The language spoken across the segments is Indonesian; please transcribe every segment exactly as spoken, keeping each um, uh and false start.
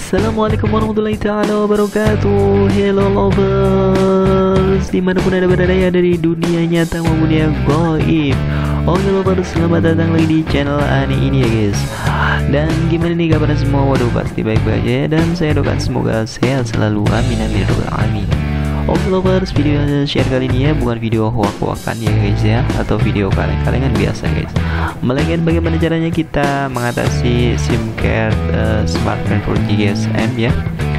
Assalamualaikum warahmatullahi taala wabarakatuh. Hello lovers, dimanapun anda berada ya, dari dunia nyata maupun yang gaib. Oke lovers, selamat datang lagi di channel Ani ini ya guys. Dan gimana nih kabarnya semua? Waduh, pasti baik-baik aja ya, dan saya doakan semoga sehat selalu, amin amin ya amin. Oke lovers, video yang saya share kali ini ya bukan video hoak-hoakan ya guys ya, atau video kaleng-kalengan biasa guys, melainkan bagaimana caranya kita mengatasi SIM card uh, smartphone four G S M ya.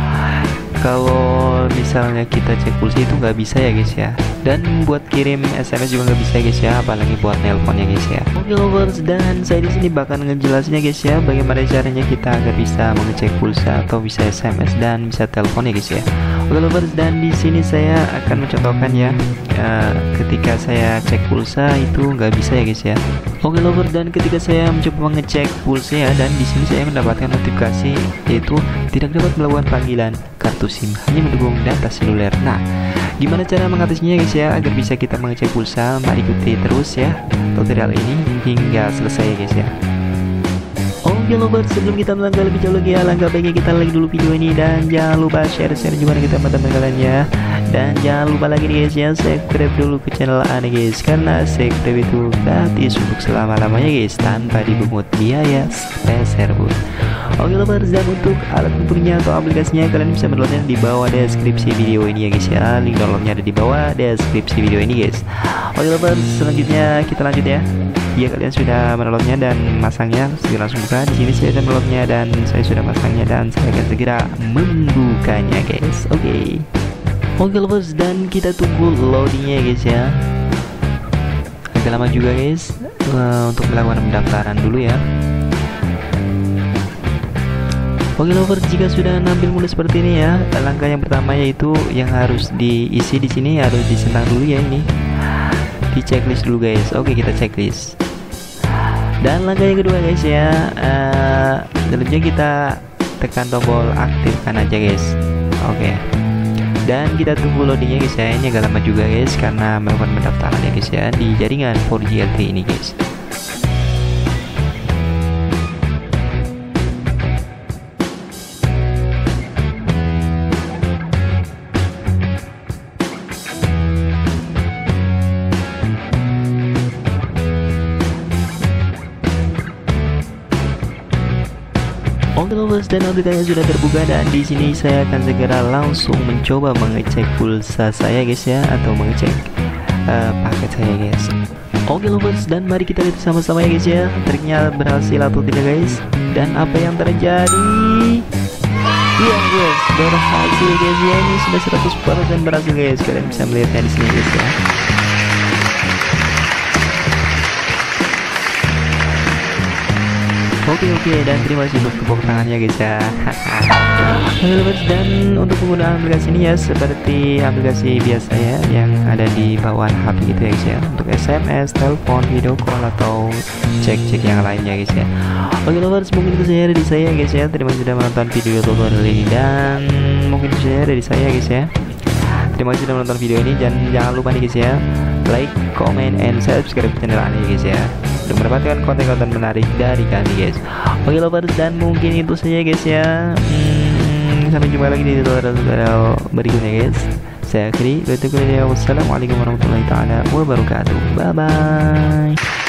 Kalau misalnya kita cek pulsa itu nggak bisa ya guys ya, dan buat kirim S M S juga nggak bisa guys ya, apalagi buat nelpon ya guys ya. Oke lovers, dan saya di sini bakal ngejelasinnya guys ya, bagaimana caranya kita agar bisa mengecek pulsa atau bisa S M S dan bisa telepon ya guys ya. Oke lovers, dan di sini saya akan mencontohkan ya, uh, ketika saya cek pulsa itu nggak bisa ya guys ya. Oke lovers, dan ketika saya mencoba mengecek pulsa ya, dan di sini saya mendapatkan notifikasi yaitu tidak dapat melakukan panggilan kartu SIM, hanya mendukung data seluler. Nah, gimana cara mengatasinya guys ya, agar bisa kita mengecek pulsa? Mari ikuti terus ya tutorial ini hingga selesai ya guys ya. Oke lovers, sebelum kita melangkah lebih jauh lagi ya, langkah baiknya kita like dulu video ini, dan jangan lupa share-share juga ke teman-teman kalian ya. Dan jangan lupa lagi nih guys ya, subscribe dulu ke channel Ani guys, karena subscribe itu gratis untuk selama-lamanya guys, tanpa dipungut biaya sepeser pun. Oke lovers, dan untuk alat tempurnya atau aplikasinya kalian bisa mendownloadnya di bawah deskripsi video ini ya guys ya. Link downloadnya ada di bawah deskripsi video ini guys. Oke lovers, selanjutnya kita lanjut ya. Jika kalian sudah mendownloadnya dan masangnya, segera langsung buka. Di sini saya sudah mendownloadnya dan saya sudah masangnya, dan saya akan segera membukanya guys. Oke. Okay. Oke okay, lovers, dan kita tunggu loadingnya guys ya. Agak lama juga guys, uh, untuk melakukan pendaftaran dulu ya. Oke lovers, jika sudah nampil mulai seperti ini ya, langkah yang pertama yaitu yang harus diisi di sini, harus disentang dulu ya, ini di checklist dulu guys. Oke, kita checklist. Dan langkah yang kedua guys ya, uh, selanjutnya kita tekan tombol aktifkan aja guys. Oke, dan kita tunggu loadingnya guys ya. Ini agak lama juga guys, karena melakukan pendaftaran ya guys ya di jaringan four G L T E ini guys. Oke lovers, dan aplikasinya sudah terbuka, dan di sini saya akan segera langsung mencoba mengecek pulsa saya guys ya, atau mengecek uh, paket saya guys. Oke lovers, dan mari kita lihat sama-sama ya guys ya, triknya berhasil atau tidak guys, dan apa yang terjadi. Iya guys, berhasil guys ya, ini sudah seratus persen berhasil guys. Kalian bisa melihatnya di sini guys ya. Oke oke, dan terima kasih untuk tepuk tangannya guys ya. Dan untuk penggunaan aplikasi ini ya, seperti aplikasi biasa ya, yang ada di bawah H P gitu ya guys ya, untuk S M S, telepon, video call, atau cek-cek yang lainnya guys ya. Oke lovers, mungkin itu saja dari saya guys ya. Terima kasih sudah menonton video tutorial ini, dan mungkin itu saja dari saya guys ya. Terima kasih sudah menonton video ini, dan jangan lupa nih guys ya, like, comment, and subscribe channel Ani guys ya, untuk mendapatkan konten-konten menarik dari kami guys. Oke lovers, dan mungkin itu saja guys ya. hmm, Sampai jumpa lagi di tutorial berikutnya guys. Saya akhiri. Wassalamualaikum warahmatullahi taala wabarakatuh. Bye bye.